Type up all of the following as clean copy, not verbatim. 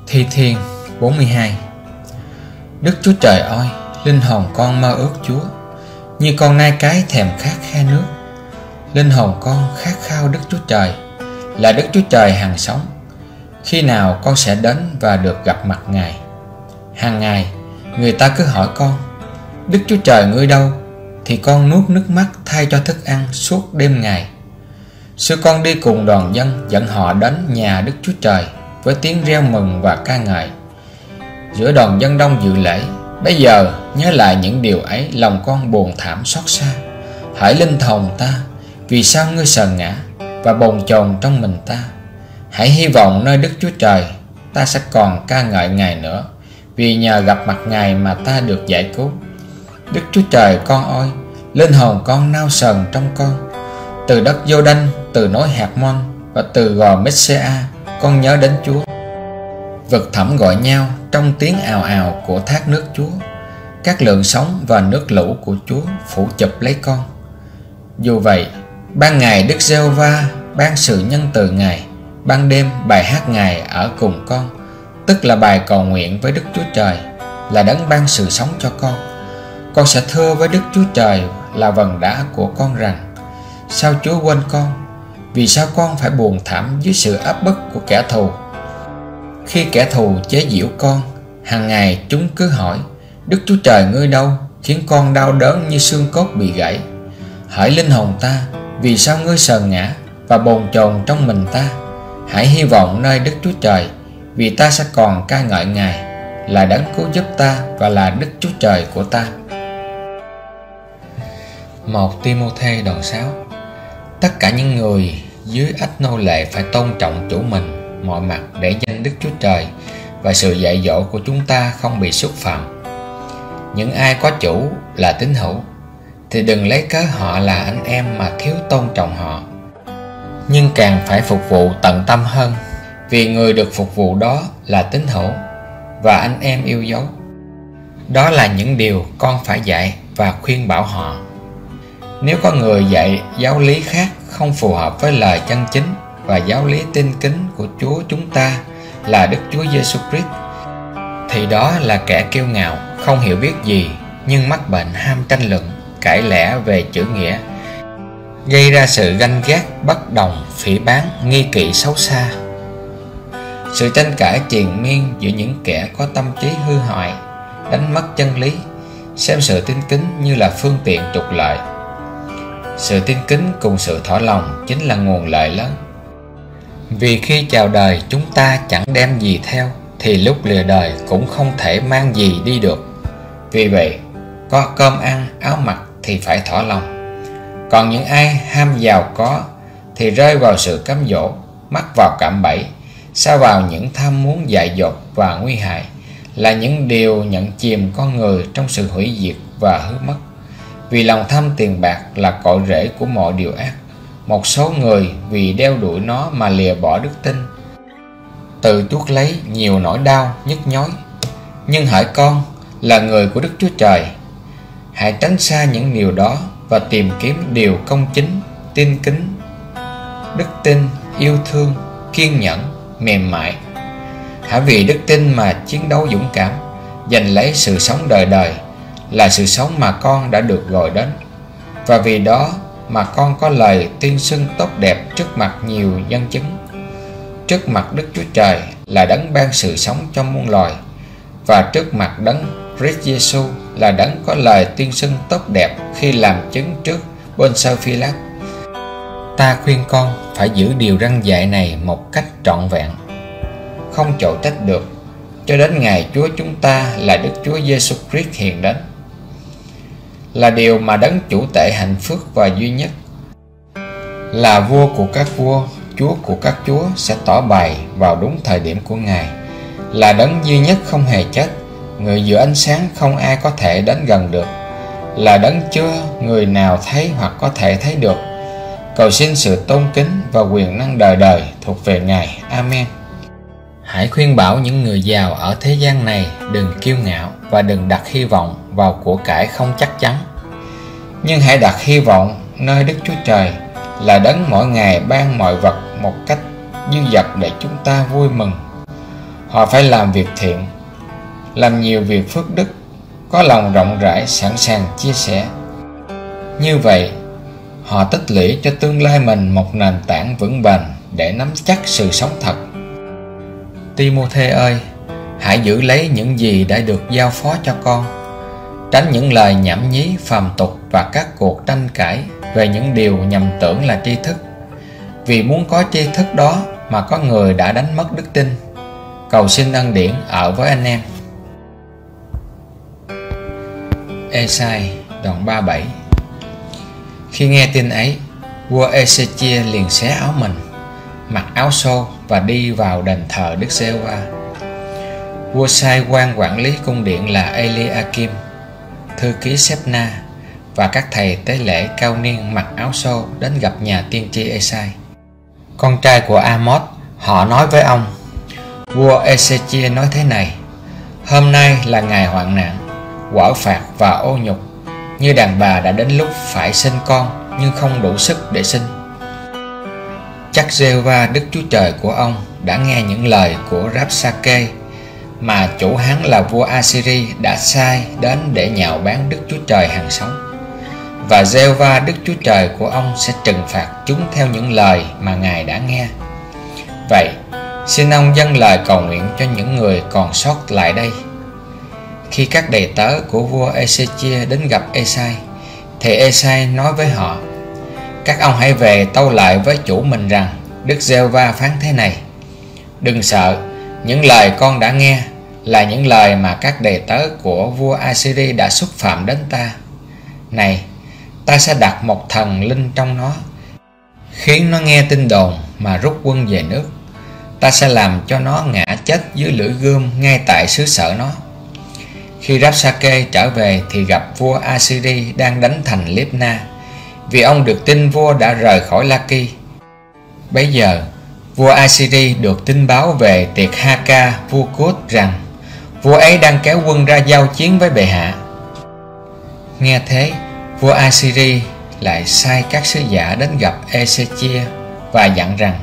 Thi Thiên 42. Đức Chúa Trời ơi, linh hồn con mơ ước Chúa, như con nai cái thèm khát khe nước. Linh hồn con khát khao Đức Chúa Trời, là Đức Chúa Trời hằng sống. Khi nào con sẽ đến và được gặp mặt Ngài? Hàng ngày người ta cứ hỏi con: Đức Chúa Trời ngươi đâu? Thì con nuốt nước mắt thay cho thức ăn suốt đêm ngày. Xưa con đi cùng đoàn dân dẫn họ đến nhà Đức Chúa Trời với tiếng reo mừng và ca ngợi. Giữa đoàn dân đông dự lễ, bây giờ nhớ lại những điều ấy, lòng con buồn thảm xót xa. Hỡi linh hồn ta, vì sao ngươi sờ ngã và bồn chồn trong mình ta? Hãy hy vọng nơi Đức Chúa Trời, ta sẽ còn ca ngợi Ngài nữa, vì nhờ gặp mặt Ngài mà ta được giải cứu. Đức Chúa Trời con ơi, linh hồn con nao sờn trong con. Từ đất Giô-đanh, từ núi Hạt-môn và từ gò Mết-se-a, con nhớ đến Chúa. Vực thẳm gọi nhau trong tiếng ào ào của thác nước Chúa. Các lượng sóng và nước lũ của Chúa phủ chụp lấy con. Dù vậy, ban ngày Đức Giê-hô-va ban sự nhân từ Ngài, ban đêm bài hát Ngài ở cùng con, tức là bài cầu nguyện với Đức Chúa Trời, là đấng ban sự sống cho con. Con sẽ thưa với Đức Chúa Trời là vầng đá của con rằng: sao Chúa quên con? Vì sao con phải buồn thảm dưới sự áp bức của kẻ thù? Khi kẻ thù chế giễu con, hàng ngày chúng cứ hỏi: Đức Chúa Trời ngươi đâu? Khiến con đau đớn như xương cốt bị gãy. Hỡi linh hồn ta, vì sao ngươi sờ ngã và bồn chồn trong mình ta? Hãy hy vọng nơi Đức Chúa Trời, vì ta sẽ còn ca ngợi Ngài, là đấng cứu giúp ta và là Đức Chúa Trời của ta. 1 Ti-mô-thê đoạn 6. Tất cả những người dưới ách nô lệ phải tôn trọng chủ mình mọi mặt, để danh Đức Chúa Trời và sự dạy dỗ của chúng ta không bị xúc phạm. Những ai có chủ là tín hữu thì đừng lấy cớ họ là anh em mà thiếu tôn trọng họ, nhưng càng phải phục vụ tận tâm hơn, vì người được phục vụ đó là tín hữu và anh em yêu dấu. Đó là những điều con phải dạy và khuyên bảo họ. Nếu có người dạy giáo lý khác không phù hợp với lời chân chính và giáo lý tin kính của Chúa chúng ta là Đức Chúa Giêsu Christ, thì đó là kẻ kiêu ngạo, không hiểu biết gì, nhưng mắc bệnh ham tranh luận, cãi lẽ về chữ nghĩa, gây ra sự ganh ghét, bất đồng, phỉ báng, nghi kỵ xấu xa. Sự tranh cãi triền miên giữa những kẻ có tâm trí hư hoại, đánh mất chân lý, xem sự tin kính như là phương tiện trục lợi. Sự tin kính cùng sự thỏa lòng chính là nguồn lợi lớn. Vì khi chào đời chúng ta chẳng đem gì theo, thì lúc lìa đời cũng không thể mang gì đi được. Vì vậy, có cơm ăn, áo mặc thì phải thỏa lòng. Còn những ai ham giàu có thì rơi vào sự cám dỗ, mắc vào cạm bẫy, sa vào những tham muốn dại dột và nguy hại, là những điều nhận chìm con người trong sự hủy diệt và hư mất. Vì lòng tham tiền bạc là cội rễ của mọi điều ác. Một số người vì đeo đuổi nó mà lìa bỏ đức tin, tự chuốc lấy nhiều nỗi đau nhức nhối. Nhưng hỡi con là người của Đức Chúa Trời, hãy tránh xa những điều đó và tìm kiếm điều công chính, tin kính, đức tin, yêu thương, kiên nhẫn, mềm mại. Hãy vì đức tin mà chiến đấu dũng cảm, giành lấy sự sống đời đời, là sự sống mà con đã được gọi đến. Và vì đó mà con có lời tuyên xưng tốt đẹp trước mặt nhiều nhân chứng, trước mặt Đức Chúa Trời là đấng ban sự sống cho muôn loài, và trước mặt đấng Christ Giêsu là đấng có lời tuyên xưng tốt đẹp khi làm chứng trước Pôn-sơ Phi-lát. Ta khuyên con phải giữ điều răn dạy này một cách trọn vẹn, không chối trách được, cho đến ngày Chúa chúng ta là Đức Chúa Giêsu Christ hiện đến. Là điều mà đấng chủ tể hạnh phúc và duy nhất, là vua của các vua, Chúa của các chúa, sẽ tỏ bày vào đúng thời điểm của Ngài. Là đấng duy nhất không hề chết, người giữa ánh sáng không ai có thể đến gần được, là đấng chưa người nào thấy hoặc có thể thấy được. Cầu xin sự tôn kính và quyền năng đời đời thuộc về Ngài. Amen. Hãy khuyên bảo những người giàu ở thế gian này đừng kiêu ngạo và đừng đặt hy vọng vào của cải không chắc chắn, nhưng hãy đặt hy vọng nơi Đức Chúa Trời, là đấng mỗi ngày ban mọi vật một cách dư dật để chúng ta vui mừng. Họ phải làm việc thiện, làm nhiều việc phước đức, có lòng rộng rãi, sẵn sàng chia sẻ. Như vậy, họ tích lũy cho tương lai mình một nền tảng vững bền để nắm chắc sự sống thật. Timôthê ơi, hãy giữ lấy những gì đã được giao phó cho con. Tránh những lời nhảm nhí, phàm tục và các cuộc tranh cãi về những điều nhầm tưởng là tri thức. Vì muốn có tri thức đó mà có người đã đánh mất đức tin. Cầu xin ân điển ở với anh em. Ê-sai đoạn 37. Khi nghe tin ấy, vua Ê-sê-chia liền xé áo mình, mặc áo xô và đi vào đền thờ Đức Giê-hô-va. Vua sai quan quản lý cung điện là Eli-a-kim, thư ký Sếp-na và các thầy tế lễ cao niên mặc áo xô đến gặp nhà tiên tri Ê-sai, con trai của A-mốt. Họ nói với ông: Vua Ê-sê-chia nói thế này: hôm nay là ngày hoạn nạn, quở phạt và ô nhục, như đàn bà đã đến lúc phải sinh con nhưng không đủ sức để sinh. Chắc Giê-hô-va Đức Chúa Trời của ông đã nghe những lời của Rabsakê mà chủ hắn là vua Assyri đã sai đến để nhạo báng Đức Chúa Trời hàng sống. Và Giê-hô-va Đức Chúa Trời của ông sẽ trừng phạt chúng theo những lời mà Ngài đã nghe. Vậy, xin ông dâng lời cầu nguyện cho những người còn sót lại đây. Khi các đầy tớ của vua Ê-sê-chia đến gặp Ê-sai, thì Ê-sai nói với họ: các ông hãy về tâu lại với chủ mình rằng Đức Giê-hô-va phán thế này: đừng sợ, những lời con đã nghe là những lời mà các đầy tớ của vua Assyri đã xúc phạm đến ta. Này, ta sẽ đặt một thần linh trong nó, khiến nó nghe tin đồn mà rút quân về nước. Ta sẽ làm cho nó ngã chết dưới lưỡi gươm ngay tại xứ sở nó. Khi Rabsakê trở về thì gặp vua Assyri đang đánh thành Libna, vì ông được tin vua đã rời khỏi La-ki. Bấy giờ, vua Assyri được tin báo về Tiệt-ha-ca vua Cút rằng vua ấy đang kéo quân ra giao chiến với bệ hạ. Nghe thế, vua Assyri lại sai các sứ giả đến gặp Ê-sê-chia và dặn rằng: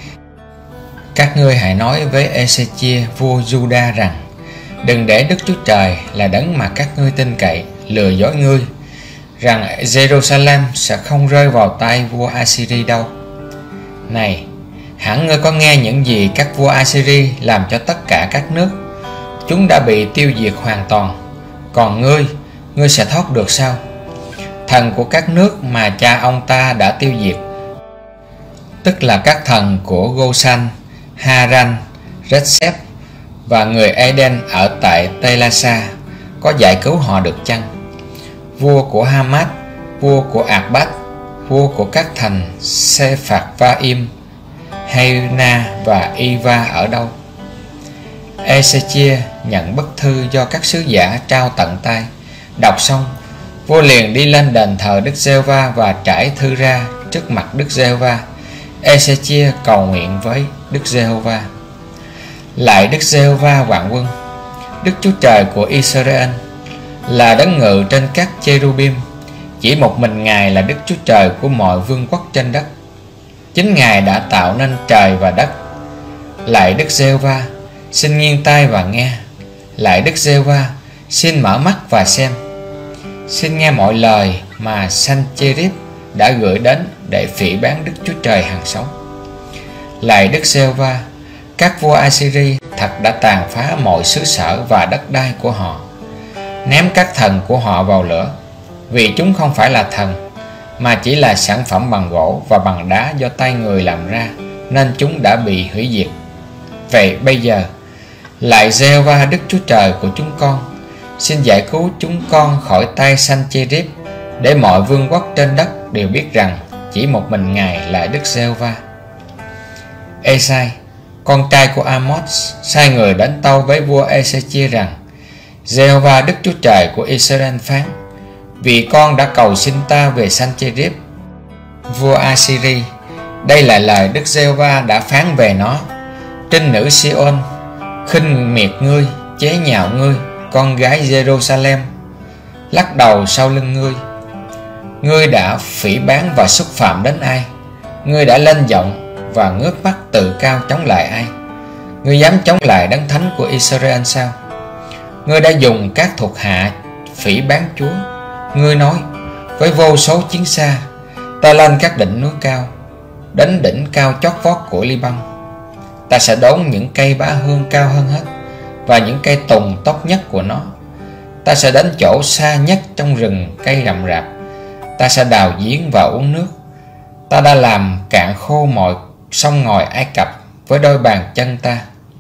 các ngươi hãy nói với Ê-sê-chia vua Juda rằng đừng để Đức Chúa Trời là đấng mà các ngươi tin cậy lừa dối ngươi, rằng Jerusalem sẽ không rơi vào tay vua Assyri đâu. Này, hẳn ngươi có nghe những gì các vua Assyri làm cho tất cả các nước. Chúng đã bị tiêu diệt hoàn toàn. Còn ngươi sẽ thoát được sao? Thần của các nước mà cha ông ta đã tiêu diệt, tức là các thần của Gôsan, Haran, Retsep và người Eden ở tại Tê-la-sa, có giải cứu họ được chăng? Vua của Hamat, vua của Ạc-bát, vua của các thành Se-phạt-va-im, Hay-na và Y-va ở đâu? Ê-sê-chia nhận bức thư do các sứ giả trao tận tay. Đọc xong, vua liền đi lên đền thờ Đức Giê-hô-va và trải thư ra trước mặt Đức Giê-hô-va. Ê-sê-chia cầu nguyện với Đức Giê-hô-va: lạy Đức Giê-hô-va vạn quân, Đức Chúa Trời của Israel, là đấng ngự trên các cherubim. Chỉ một mình Ngài là Đức Chúa Trời của mọi vương quốc trên đất. Chính Ngài đã tạo nên trời và đất. Lạy Đức Giê-hô-va, xin nghiêng tai và nghe. Lạy Đức Giê-hô-va, xin mở mắt và xem. Xin nghe mọi lời mà Sancherib đã gửi đến để phỉ báng Đức Chúa Trời hàng sống. Lạy Đức Giê-hô-va, các vua Assyri thật đã tàn phá mọi xứ sở và đất đai của họ, ném các thần của họ vào lửa, vì chúng không phải là thần, mà chỉ là sản phẩm bằng gỗ và bằng đá do tay người làm ra, nên chúng đã bị hủy diệt. Vậy bây giờ, lạy Giê-hô-va Đức Chúa Trời của chúng con, xin giải cứu chúng con khỏi tay Sancherib, để mọi vương quốc trên đất đều biết rằng chỉ một mình Ngài là Đức Giê-hô-va. Ê-sai, con trai của Amos, sai người đến tâu với vua Ê-sê-chia rằng: Giê-hô-va Đức Chúa Trời của Israel phán: vì con đã cầu xin ta về Sancherib, vua Assyri, đây là lời Đức Giê-hô-va đã phán về nó: trinh nữ Si-ôn khinh miệt ngươi, chế nhạo ngươi, con gái Jerusalem, lắc đầu sau lưng ngươi. Ngươi đã phỉ báng và xúc phạm đến ai? Ngươi đã lên giọng và ngước mắt tự cao chống lại ai? Ngươi dám chống lại đấng thánh của Israel sao? Ngươi đã dùng các thuộc hạ phỉ báng Chúa. Ngươi nói với vô số chiến xa: ta lên các đỉnh núi cao, đến đỉnh cao chót vót của Liban. Ta sẽ đốn những cây bá hương cao hơn hết, và những cây tùng tốt nhất của nó. Ta sẽ đến chỗ xa nhất trong rừng cây rậm rạp. Ta sẽ đào giếng và uống nước. Ta đã làm cạn khô mọi sông ngòi Ai Cập với đôi bàn chân ta.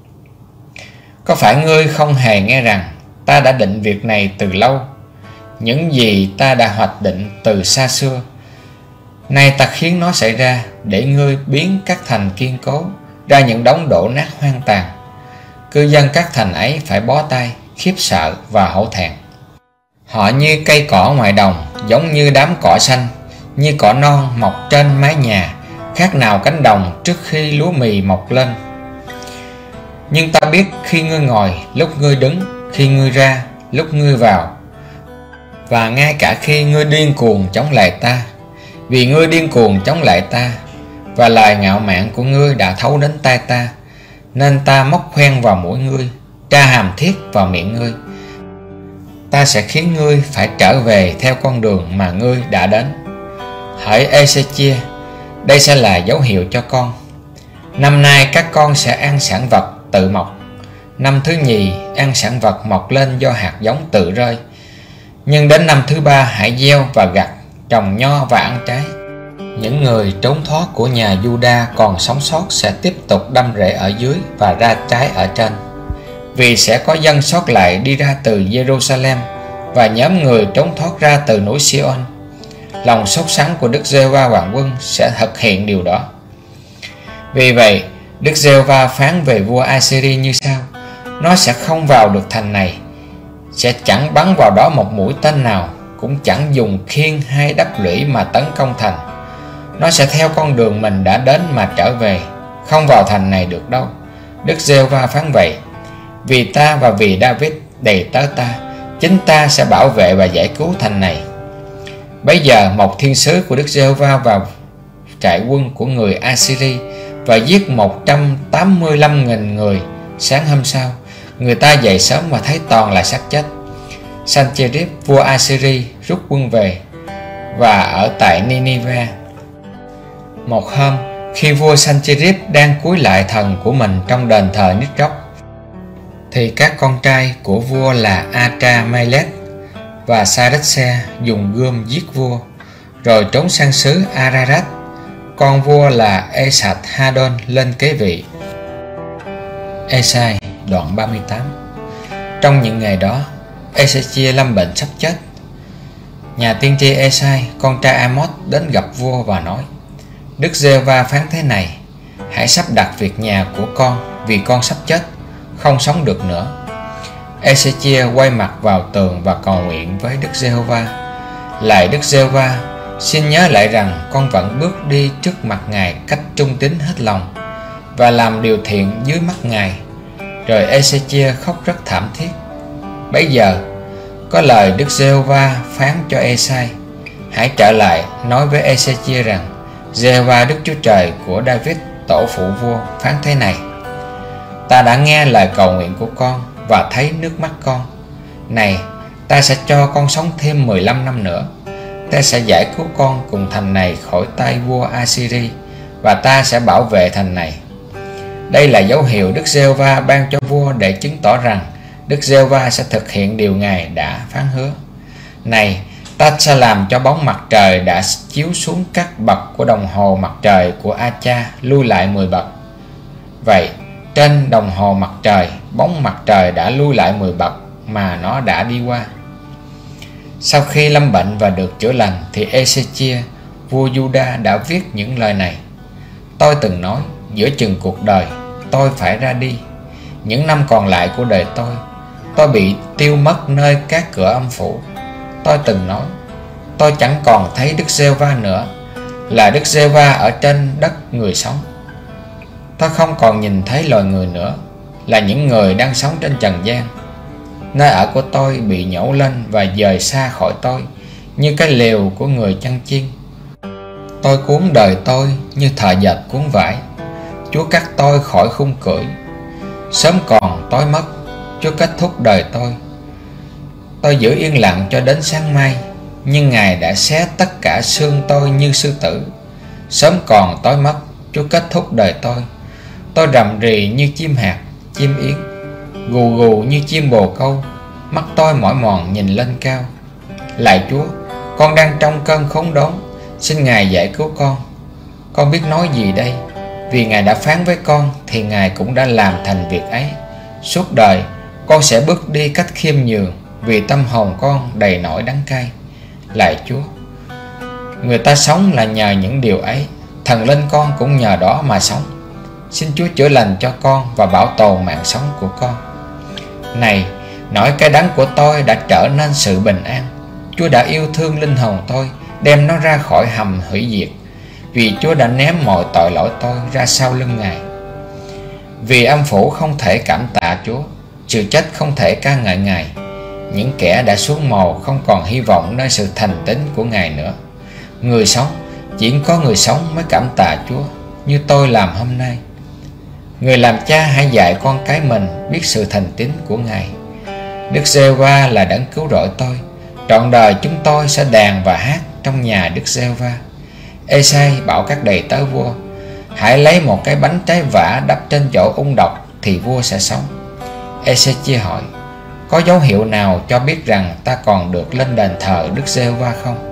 Có phải ngươi không hề nghe rằng ta đã định việc này từ lâu? Những gì ta đã hoạch định từ xa xưa, nay ta khiến nó xảy ra, để ngươi biến các thành kiên cố ra những đống đổ nát hoang tàn. Cư dân các thành ấy phải bó tay, khiếp sợ và hổ thẹn. Họ như cây cỏ ngoài đồng, giống như đám cỏ xanh, như cỏ non mọc trên mái nhà, khác nào cánh đồng trước khi lúa mì mọc lên. Nhưng ta biết khi ngươi ngồi, lúc ngươi đứng, khi ngươi ra, lúc ngươi vào, và ngay cả khi ngươi điên cuồng chống lại ta. Vì ngươi điên cuồng chống lại ta, và lời ngạo mạn của ngươi đã thấu đến tai ta, nên ta móc khoen vào mũi ngươi, tra hàm thiết vào miệng ngươi. Ta sẽ khiến ngươi phải trở về theo con đường mà ngươi đã đến. Hỡi Ê-xê-chia, đây sẽ là dấu hiệu cho con. Năm nay các con sẽ ăn sản vật tự mọc. Năm thứ nhì ăn sản vật mọc lên do hạt giống tự rơi. Nhưng đến năm thứ ba hãy gieo và gặt, trồng nho và ăn trái. Những người trốn thoát của nhà Giu-đa còn sống sót sẽ tiếp tục đâm rễ ở dưới và ra trái ở trên. Vì sẽ có dân sót lại đi ra từ Jerusalem, và nhóm người trốn thoát ra từ núi Sion. Lòng sốt sắng của Đức Giê-hô-va Vạn Quân sẽ thực hiện điều đó. Vì vậy, Đức Giê-hô-va phán về vua Assyri như sau: nó sẽ không vào được thành này, sẽ chẳng bắn vào đó một mũi tên nào, cũng chẳng dùng khiên hay đắp lũy mà tấn công thành. Nó sẽ theo con đường mình đã đến mà trở về, không vào thành này được đâu. Đức Giê-hô-va phán vậy. Vì ta và vì David đầy tớ ta, chính ta sẽ bảo vệ và giải cứu thành này. Bấy giờ một thiên sứ của Đức Giê-hô-va vào trại quân của người Assyri và giết 185.000 người. Sáng hôm sau, người ta dậy sớm và thấy toàn là xác chết. Sancherib vua Assyri rút quân về và ở tại Nineveh. Một hôm, khi vua Sancherib đang cúi lại thần của mình trong đền thờ Nisroch, thì các con trai của vua là Adramelech và Saretse dùng gươm giết vua, rồi trốn sang xứ Ararat. Con vua là Esarhaddon lên kế vị. Ê-sai đoạn 38. Trong những ngày đó, Ê-xê-chia lâm bệnh sắp chết. Nhà tiên tri Ê-sai, con trai Amos, đến gặp vua và nói: Đức Giê-hô-va phán thế này: hãy sắp đặt việc nhà của con, vì con sắp chết, không sống được nữa. Ê-xê-chia quay mặt vào tường và cầu nguyện với Đức Giê-hô-va: lạy Đức Giê-hô-va, xin nhớ lại rằng con vẫn bước đi trước mặt Ngài cách trung tín hết lòng và làm điều thiện dưới mắt Ngài. Rồi Ê-xê-chia khóc rất thảm thiết. Bấy giờ có lời Đức Giê-hô-va phán cho Ê-sai: hãy trở lại nói với Ê-xê-chia rằng Giê-hô-va Đức Chúa Trời của David tổ phụ vua phán thế này: ta đã nghe lời cầu nguyện của con và thấy nước mắt con. Này, ta sẽ cho con sống thêm 15 năm nữa. Ta sẽ giải cứu con cùng thành này khỏi tay vua Assyri, và ta sẽ bảo vệ thành này. Đây là dấu hiệu Đức Giê-hô-va ban cho vua để chứng tỏ rằng Đức Giê-hô-va sẽ thực hiện điều Ngài đã phán hứa. Này, ta sẽ làm cho bóng mặt trời đã chiếu xuống các bậc của đồng hồ mặt trời của A-cha lui lại 10 bậc. Vậy, trên đồng hồ mặt trời, bóng mặt trời đã lui lại 10 bậc mà nó đã đi qua. Sau khi lâm bệnh và được chữa lành, thì Ê-xê-chia, vua Giu-đa đã viết những lời này: tôi từng nói, giữa chừng cuộc đời, tôi phải ra đi. Những năm còn lại của đời tôi bị tiêu mất nơi các cửa âm phủ. Tôi từng nói, tôi chẳng còn thấy Đức Giê-hô-va nữa, là Đức Giê-hô-va ở trên đất người sống. Tôi không còn nhìn thấy loài người nữa, là những người đang sống trên trần gian. Nơi ở của tôi bị nhổ lên và dời xa khỏi tôi, như cái lều của người chăn chiên. Tôi cuốn đời tôi như thợ dệt cuốn vải. Chúa cắt tôi khỏi khung cưỡi. Sớm còn tối mất, Chúa kết thúc đời tôi. Tôi giữ yên lặng cho đến sáng mai, nhưng Ngài đã xé tất cả xương tôi như sư tử. Sớm còn tối mất, Chúa kết thúc đời tôi. Tôi rầm rì như chim hạt, chim yến, gù gù như chim bồ câu. Mắt tôi mỏi mòn nhìn lên cao. Lạy Chúa, con đang trong cơn khốn đốn, xin Ngài giải cứu con. Con biết nói gì đây? Vì Ngài đã phán với con thì Ngài cũng đã làm thành việc ấy. Suốt đời con sẽ bước đi cách khiêm nhường, vì tâm hồn con đầy nỗi đắng cay. Lạy Chúa, người ta sống là nhờ những điều ấy, thần linh con cũng nhờ đó mà sống. Xin Chúa chữa lành cho con và bảo tồn mạng sống của con. Này, nỗi cay đắng của tôi đã trở nên sự bình an. Chúa đã yêu thương linh hồn tôi, đem nó ra khỏi hầm hủy diệt, vì Chúa đã ném mọi tội lỗi tôi ra sau lưng Ngài. Vì âm phủ không thể cảm tạ Chúa, sự chết không thể ca ngợi Ngài. Những kẻ đã xuống mồ không còn hy vọng nơi sự thành tín của Ngài nữa. Người sống, chỉ có người sống mới cảm tạ Chúa, như tôi làm hôm nay. Người làm cha hãy dạy con cái mình biết sự thành tín của Ngài. Đức Giê-hô-va là đấng cứu rỗi tôi. Trọn đời chúng tôi sẽ đàn và hát trong nhà Đức Giê-hô-va. Ê-sai bảo các đầy tớ vua: hãy lấy một cái bánh trái vả đắp trên chỗ ung độc thì vua sẽ sống. Ê-sê-chia hỏi: có dấu hiệu nào cho biết rằng ta còn được lên đền thờ Đức Giê-hô-va không?